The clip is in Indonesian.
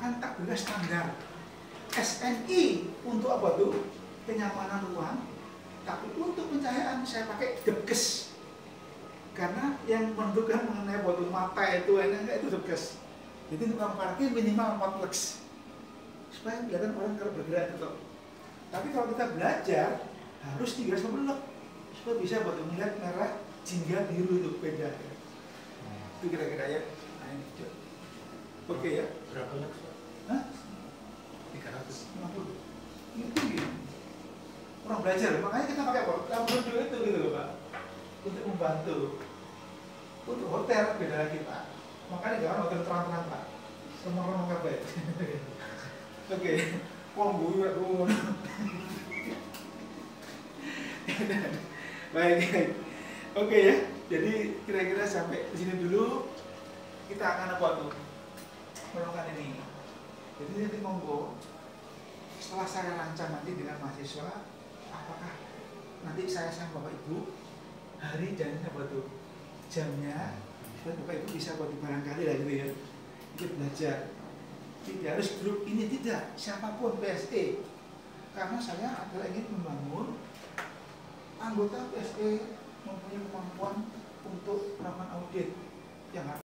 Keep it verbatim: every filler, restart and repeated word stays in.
menciptakan tabela standar S N I untuk apa tuh? Kenyamanan ruang. Tapi untuk pencahayaan saya pakai depkes. Karena yang menentukan mengenai apa tuh mata itu enggak itu depkes. Jadi untuk ruang parkir minimal empat lux. Supaya kelihatan orang kalau bergerak itu. Tapi kalau kita belajar harus tiga ratus lima puluh lux supaya bisa buat melihat merah, jingga, biru itu beda. Itu kira-kira ya. Nah, ini oke okay, ya. Berapa lux? Hah? tiga ratus lima puluh. Ini tinggi. Orang belajar, makanya kita pakai apa? Lampu itu gitu loh Pak. Untuk membantu. Untuk hotel beda lagi Pak. Makanya jangan hotel terang-terang Pak. Semua orang kabeh. Oke. Wong gue ya baik. Oke ya. Jadi kira-kira sampai di sini dulu. Kita akan apa tuh? Melakukan ini. Jadi nanti monggo setelah saya rancang nanti dengan mahasiswa, apakah nanti saya sama Bapak Ibu hari dan apa tuh jamnya, supaya Bapak Ibu bisa buat barangkali lah gitu ya, ikut belajar. Tidak harus grup ini, tidak, siapapun P S E, karena saya adalah ingin membangun anggota P S E mempunyai kemampuan untuk melakukan audit yang